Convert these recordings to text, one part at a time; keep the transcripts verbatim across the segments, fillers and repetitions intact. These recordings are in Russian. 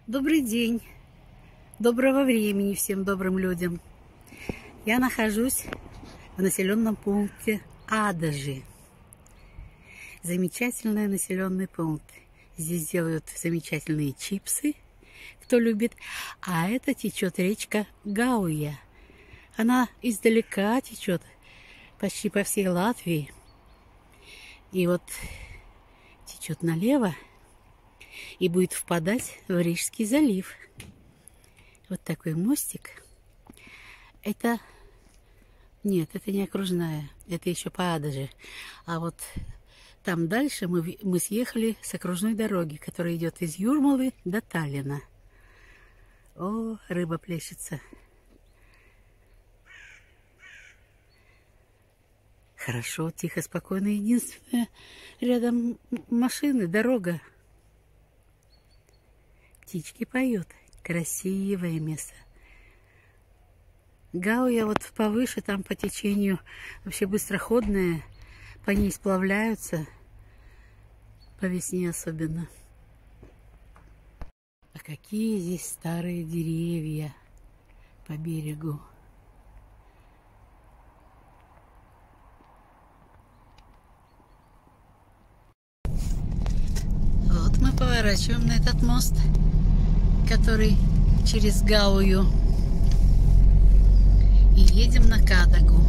Добрый день, доброго времени всем добрым людям. Я нахожусь в населенном пункте Адажи. Замечательный населенный пункт. Здесь делают замечательные чипсы, кто любит. А это течет речка Гауя. Она издалека течет, почти по всей Латвии. И вот течет налево и будет впадать в Рижский залив. Вот такой мостик. Это... Нет, это не окружная. Это еще по Адаже. А вот там дальше мы, мы съехали с окружной дороги, которая идет из Юрмалы до Таллина. О, рыба плещется. Хорошо, тихо, спокойно. Единственное, рядом машины, дорога. Птички поют. Красивое место. Гауя вот повыше, там по течению вообще быстроходная. По ней сплавляются. По весне особенно. А какие здесь старые деревья по берегу. Вот мы поворачиваем на этот мост, который через Гаую, и едем на Кадагу.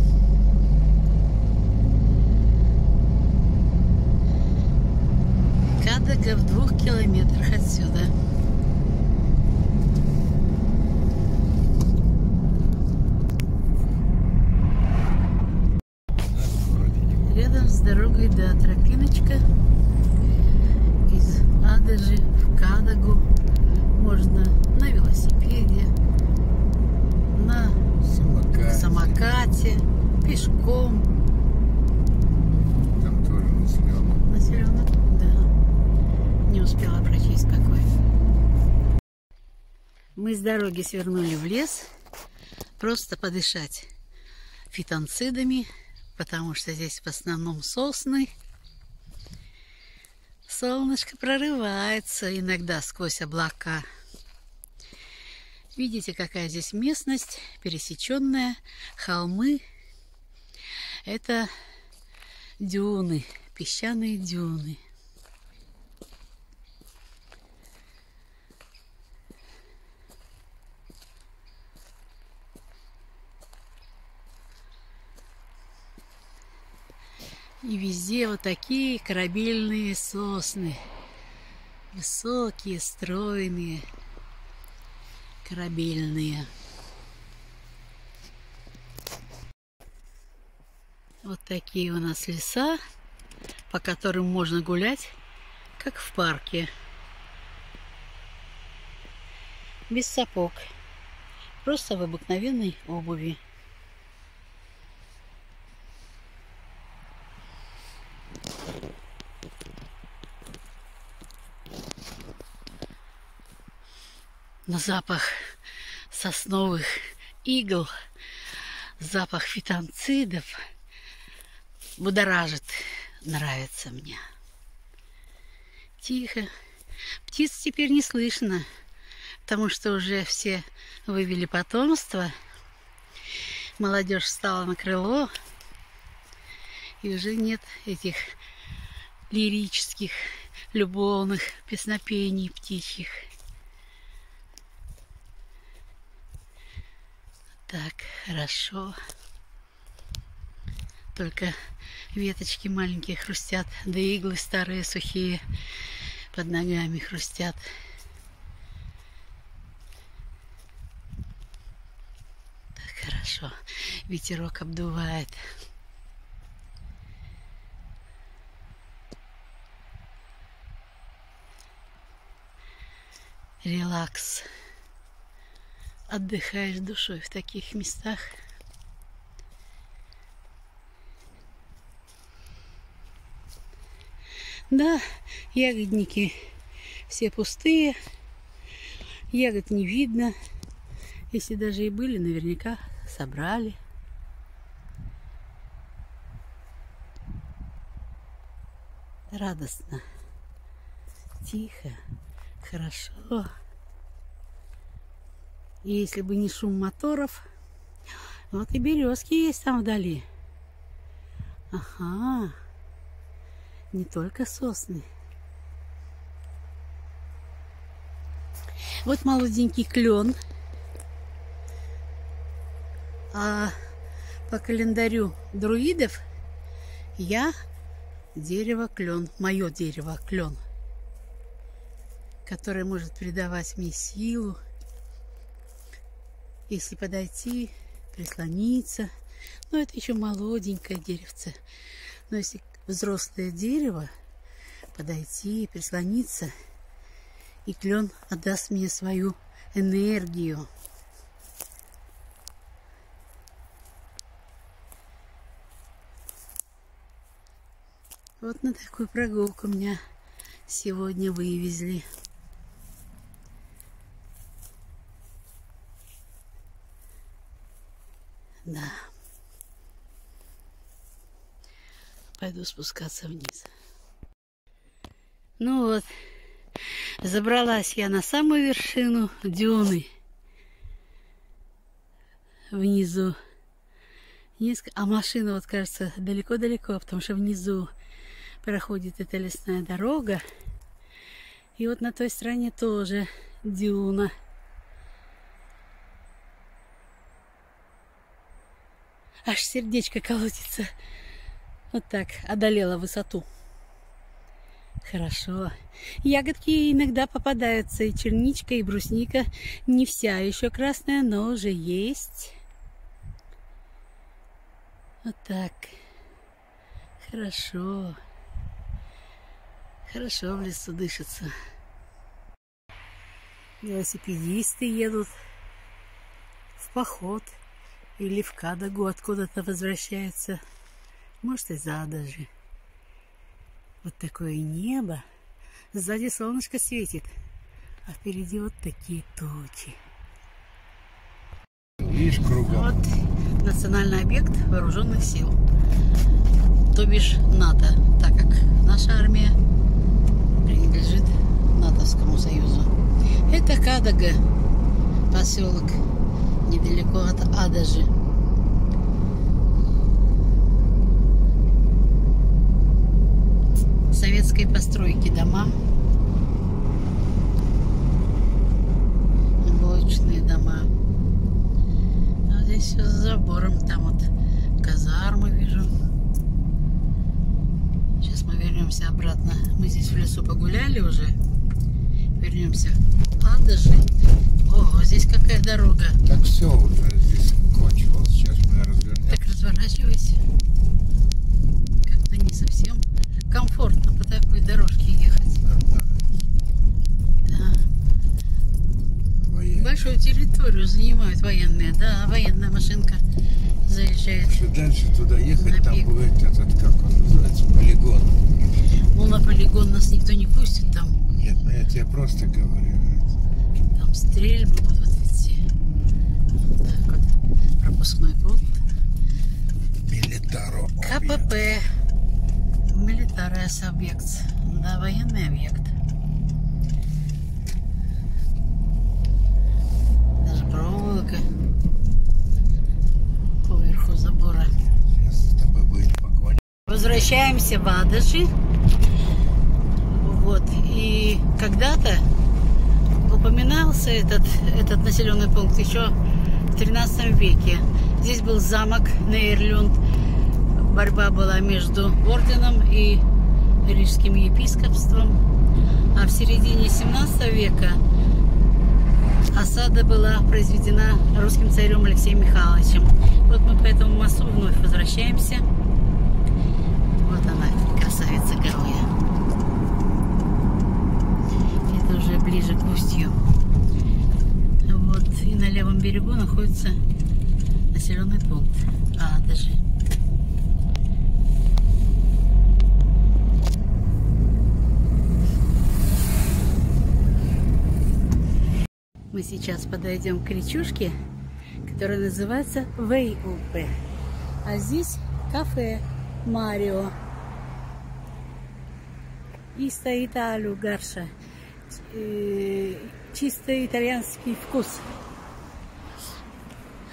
Кадага в двух километрах отсюда. Рядом с дорогой, да, тропиночка из Адажи в Кадагу. Можно на велосипеде, на самокате, самокате пешком. Там тоже населенный. Населенный, да. Не успела прочесть какой. Мы с дороги свернули в лес, просто подышать фитонцидами, потому что здесь в основном сосны. Солнышко прорывается иногда сквозь облака. Видите, какая здесь местность, пересеченная, холмы. Это дюны, песчаные дюны. И везде вот такие корабельные сосны. Высокие, стройные, корабельные. Вот такие у нас леса, по которым можно гулять, как в парке. Без сапог. Просто в обыкновенной обуви. Но запах сосновых игл, запах фитонцидов будоражит, нравится мне. Тихо. Птиц теперь не слышно, потому что уже все вывели потомство. Молодежь встала на крыло, и уже нет этих лирических, любовных песнопений птичьих. Так, хорошо. Только веточки маленькие хрустят, да иглы старые сухие под ногами хрустят. Так, хорошо. Ветерок обдувает. Релакс. Отдыхаешь душой в таких местах. Да, ягодники все пустые. Ягод не видно. Если даже и были, наверняка собрали. Радостно. Тихо. Хорошо. И если бы не шум моторов, вот и березки есть там вдали. Ага, не только сосны. Вот молоденький клен. А по календарю друидов я дерево клен, мое дерево клен, которое может придавать мне силу, если подойти, прислониться. Но это еще молоденькое деревце. Но если взрослое дерево, подойти, прислониться, и клен отдаст мне свою энергию. Вот на такую прогулку меня сегодня вывезли. Да. Пойду спускаться вниз. Ну вот, забралась я на самую вершину дюны. Внизу. А машина, вот кажется, далеко-далеко, потому что внизу проходит эта лесная дорога. И вот на той стороне тоже дюна. Аж сердечко колотится. Вот так, одолела высоту. Хорошо. Ягодки иногда попадаются. И черничка, и брусника. Не вся еще красная, но уже есть. Вот так. Хорошо. Хорошо в лесу дышится. Велосипедисты едут в поход. Или в Кадагу откуда-то возвращаются. Может, из Адажи. Вот такое небо. Сзади солнышко светит. А впереди вот такие тучи. Видишь, кругом. Вот национальный объект вооруженных сил. То бишь НАТО. Так как наша армия принадлежит натовскому союзу. Это Кадага. Поселок. Недалеко от Адажи. Советской постройки дома. Блочные дома. А здесь все за забором. Там вот казармы вижу. Сейчас мы вернемся обратно. Мы здесь в лесу погуляли уже. Вернемся в Адажи. Ого, здесь какая дорога. Так все уже здесь кончилось. Сейчас мы развернемся. Так разворачивайся. Как-то не совсем комфортно по такой дорожке ехать. Да. Да. Военные. Большую территорию занимают военные. Да, военная машинка заезжает. Если дальше туда ехать, там бег. будет этот, как он называется, полигон. Ну, на полигон нас никто не пустит там. Нет, ну я тебе просто говорю. Там стрельбы будут идти. Так вот, пропускной пункт. Милитаро. КПП. Милитарный объект. Да, военный объект. Даже проволока поверху забора. Сейчас с тобой будет погоня. Возвращаемся в Адажи. Вот. И когда-то упоминался этот, этот населенный пункт еще в тринадцатом веке. Здесь был замок Нейрлюнд. Борьба была между орденом и рижским епископством. А в середине семнадцатого века осада была произведена русским царем Алексеем Михайловичем. Вот мы по этому мосту вновь возвращаемся. Вот она, красавица Гауя. Это уже ближе к устью. Вот, и на левом берегу находится населенный пункт Адажи. Мы сейчас подойдем к речушке, которая называется Вейупе. А здесь кафе Марио. И стоит Алю Гарша. Чисто итальянский вкус.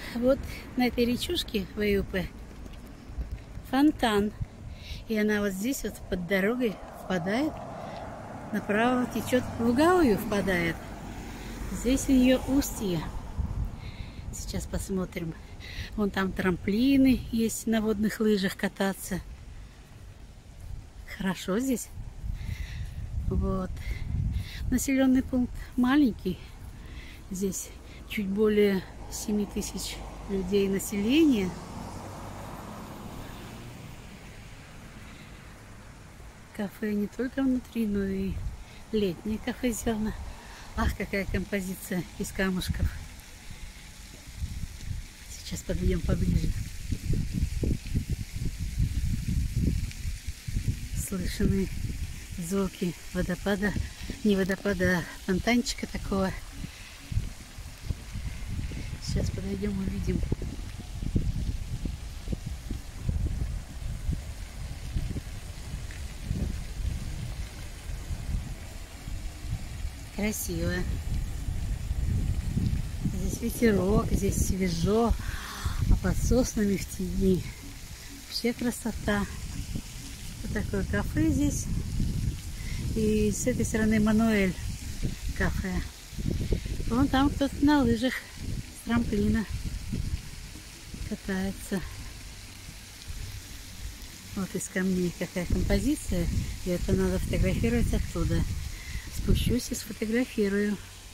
вот на этой речушке в Эйупе фонтан. И она вот здесь вот под дорогой впадает, направо течет, в Гаую впадает. Здесь у нее устье. Сейчас посмотрим. Вон там трамплины есть, на водных лыжах кататься. Хорошо здесь. Вот. Населенный пункт маленький. Здесь чуть более семи тысяч людей населения. Кафе не только внутри, но и летнее кафе сделано. Ах, какая композиция из камушков. Сейчас подойдем поближе. Слышны звуки водопада, не водопада, а фонтанчика такого. Сейчас подойдем, увидим. Красиво. Здесь ветерок, здесь свежо, а под соснами в тени. Вообще красота. Вот такое кафе здесь. И с этой стороны Мануэль кафе. Вон там кто-то на лыжах с трамплина катается. Вот из камней какая композиция. И это надо фотографировать оттуда. Спущусь и сфотографирую.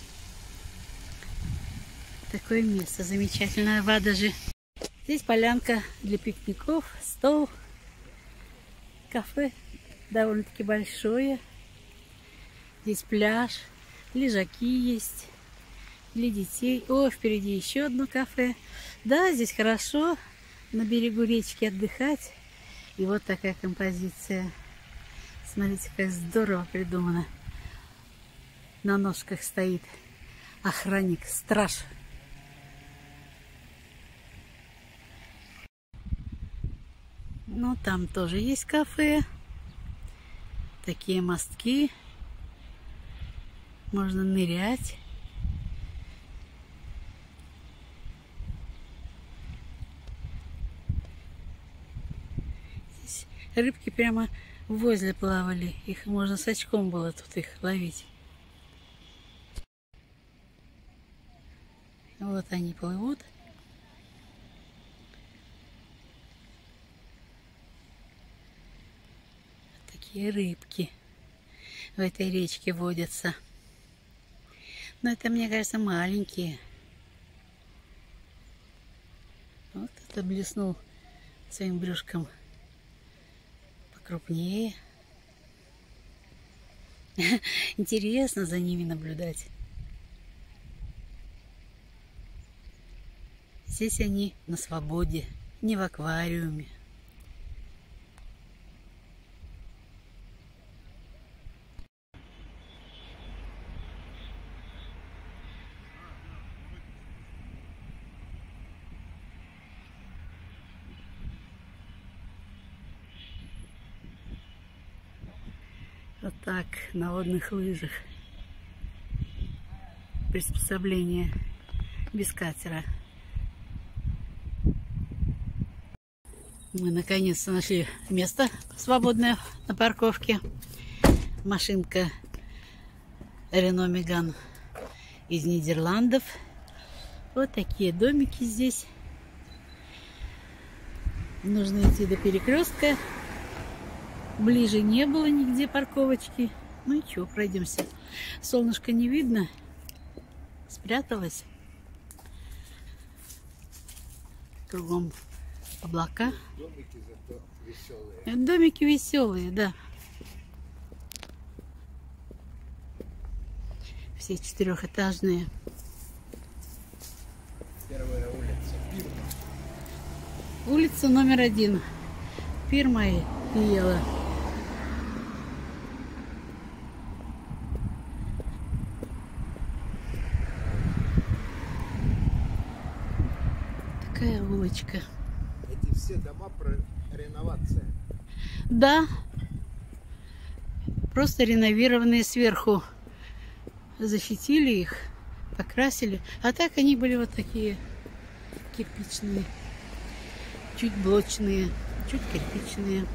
Такое место замечательное в Адаже. Здесь полянка для пикников, стол. Кафе довольно-таки большое. Здесь пляж, лежаки есть для детей. О, впереди еще одно кафе. Да, здесь хорошо на берегу речки отдыхать. И вот такая композиция. Смотрите, как здорово придумано. На ножках стоит охранник, страж. Ну, там тоже есть кафе. Такие мостки. Можно нырять. Здесь рыбки прямо возле плавали. Их можно с очком было тут их ловить. Вот они плывут. Такие рыбки в этой речке водятся. Но это, мне кажется, маленькие. Вот это блеснул своим брюшком покрупнее. Интересно за ними наблюдать. Здесь они на свободе, не в аквариуме. Вот так, на водных лыжах. Приспособление без катера. Мы наконец-то нашли место свободное на парковке. Машинка Renault Megane из Нидерландов. Вот такие домики здесь. Нужно идти до перекрестка. Ближе не было нигде парковочки. Ну и чего, пройдемся. Солнышко не видно. Спряталось. Кругом облака. Домики зато веселые. Домики веселые, да. Все четырехэтажные. Первая улица Пирма. Улица номер один. Пирма и Пиела. Такая улочка. Эти все дома про реновация. Да. Просто реновированные сверху. Защитили их, покрасили. А так они были вот такие кирпичные, чуть блочные, чуть кирпичные.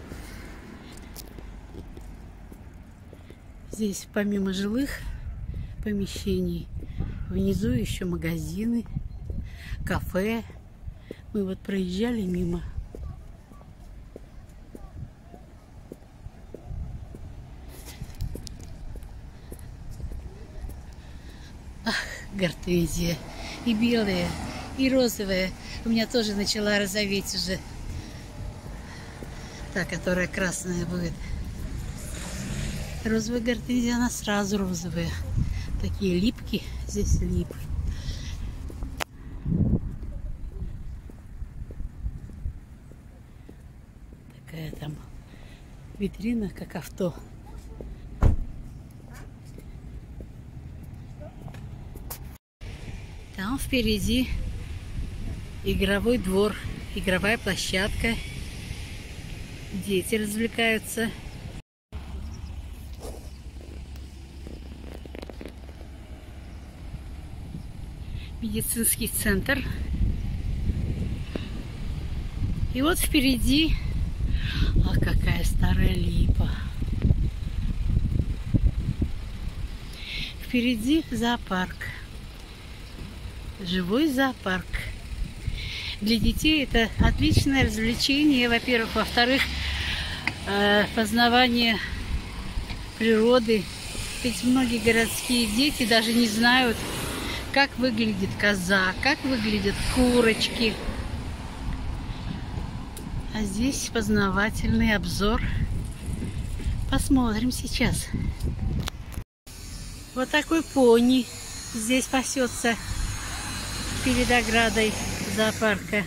Здесь помимо жилых помещений, внизу еще магазины, кафе. Мы вот проезжали мимо. Ах, гортензия. И белая, и розовая. У меня тоже начала розоветь уже. Та, которая красная будет. Розовая гортензия, она сразу розовая. Такие липки. Здесь липы. Такая там витрина, как авто. Там впереди игровой двор, игровая площадка. Дети развлекаются. Медицинский центр. И вот впереди, ах, какая старая липа. Впереди зоопарк. Живой зоопарк. Для детей это отличное развлечение, во-первых. Во-вторых, познавание природы. Ведь многие городские дети даже не знают, как выглядит коза, как выглядят курочки. А здесь познавательный обзор. Посмотрим сейчас. Вот такой пони здесь пасется перед оградой зоопарка.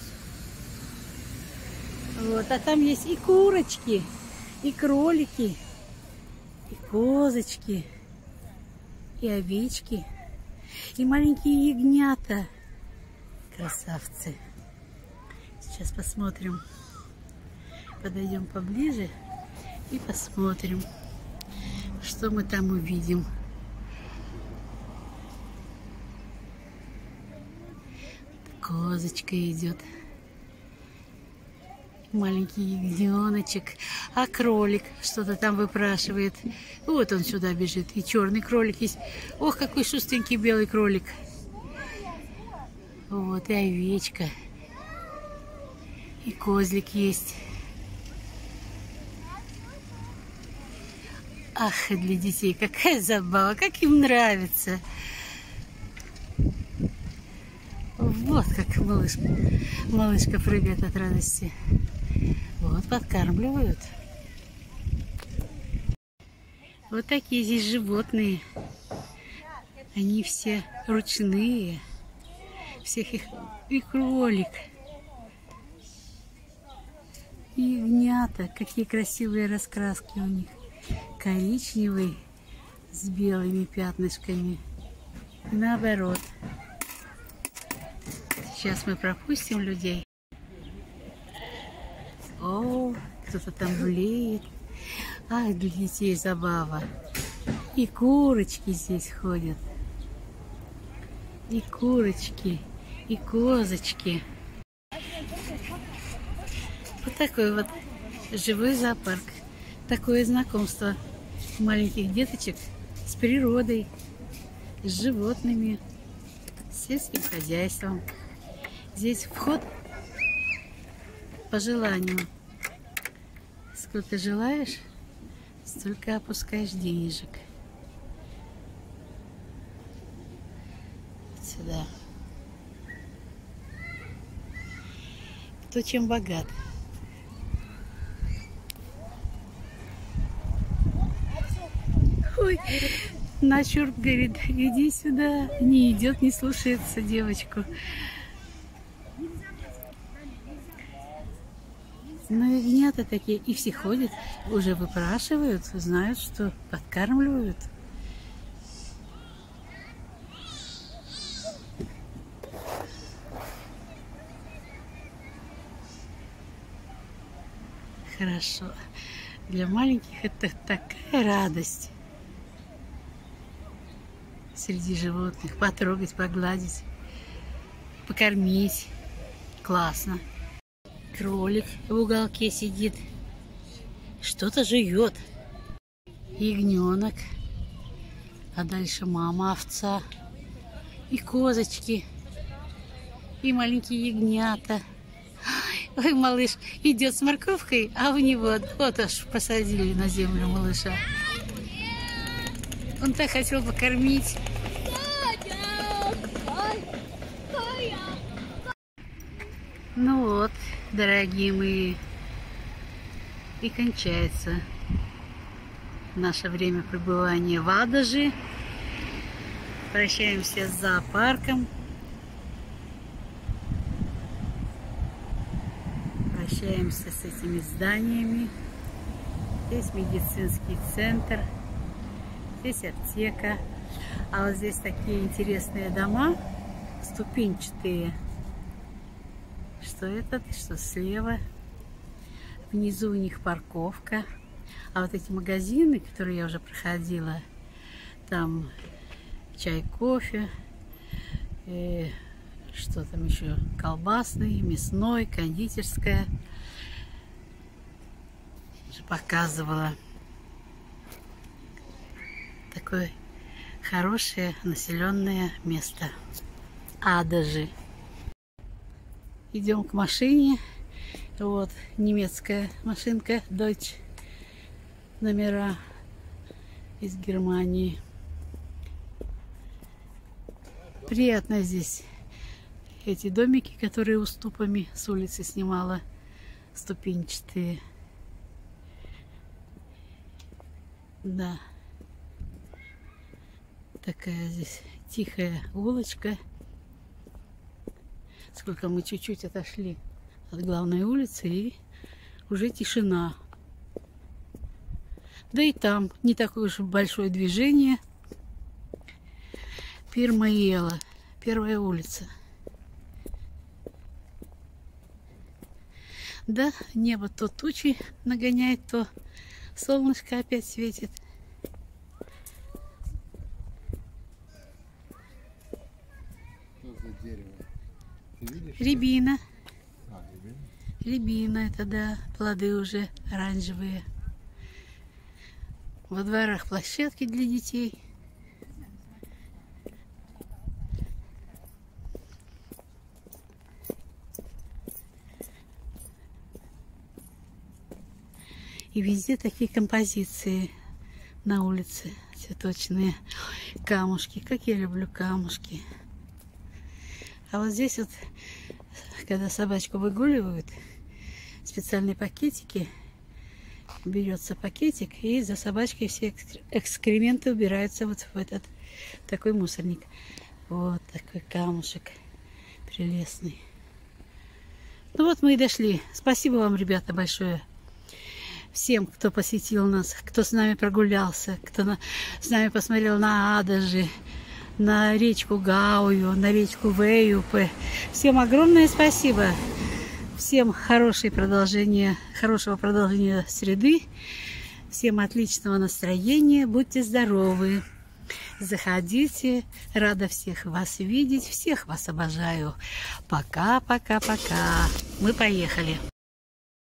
Вот, а там есть и курочки, и кролики, и козочки, и овечки, и маленькие ягнята. Красавцы. Сейчас посмотрим. Подойдем поближе и посмотрим, что мы там увидим. Козочка идет. Маленький ягненочек. А кролик что-то там выпрашивает. Вот он сюда бежит. И черный кролик есть. Ох, какой шустенький белый кролик. Вот, и овечка. И козлик есть. Ах, для детей какая забава. Как им нравится. Вот как малышка, малышка прыгает от радости. Вот, подкармливают. Вот такие здесь животные. Они все ручные. Всех их и кролик. И ягнята. Какие красивые раскраски у них. Коричневый с белыми пятнышками. И наоборот. Сейчас мы пропустим людей. О, кто-то там блеет. Ах, для детей забава. И курочки здесь ходят. И курочки, и козочки. Вот такой вот живой зоопарк. Такое знакомство маленьких деточек с природой, с животными, с сельским хозяйством. Здесь вход по желанию. Сколько желаешь, столько опускаешь денежек. Сюда. Кто чем богат. Ой, Начурк говорит, иди сюда. Не идет, не слушается девочку. Но ягнята такие, и все ходят, уже выпрашивают, знают, что подкармливают. Хорошо. Для маленьких это такая радость. Среди животных потрогать, погладить. покормить. Классно. Кролик в уголке сидит. Что-то жует. Ягненок. А дальше мама овца. И козочки. И маленькие ягнята. Ой, малыш идет с морковкой, а у него вот аж посадили на землю малыша. Он так хотел покормить. Ну вот, дорогие мои, и кончается наше время пребывания в Адаже. Прощаемся с зоопарком. Прощаемся с этими зданиями. Здесь медицинский центр, здесь аптека. А вот здесь такие интересные дома, ступенчатые. Что это? Что слева? Внизу у них парковка. А вот эти магазины, которые я уже проходила, там чай, кофе, э, что там еще? Колбасный, мясной, кондитерская. Уже показывала. Такое хорошее населенное место. Адажи. Идем к машине. Вот немецкая машинка Deutsch. Номера из Германии. Приятно здесь. Эти домики, которые уступами с улицы снимала, ступенчатые. Да. Такая здесь тихая улочка. Сколько мы чуть-чуть отошли от главной улицы, и уже тишина. Да и там не такое уж большое движение. Пирмаела, первая улица. Да, небо то тучи нагоняет, то солнышко опять светит. Что за дерево? Ты видишь? Рябина. А, рябина? Рябина, это да, плоды уже оранжевые. Во дворах площадки для детей. И везде такие композиции на улице цветочные. Камушки, как я люблю камушки. А вот здесь вот, когда собачку выгуливают, специальные пакетики, берется пакетик, и за собачкой все экскременты убираются вот в этот такой мусорник. Вот такой камушек прелестный. Ну вот мы и дошли. Спасибо вам, ребята, большое. Всем, кто посетил нас, кто с нами прогулялся, кто на, с нами посмотрел на Адажи, на речку Гаую, на речку Вейюпе. Всем огромное спасибо. Всем хорошее продолжение, хорошего продолжения среды. Всем отличного настроения. Будьте здоровы. Заходите. Рада всех вас видеть. Всех вас обожаю. Пока, пока, пока. Мы поехали.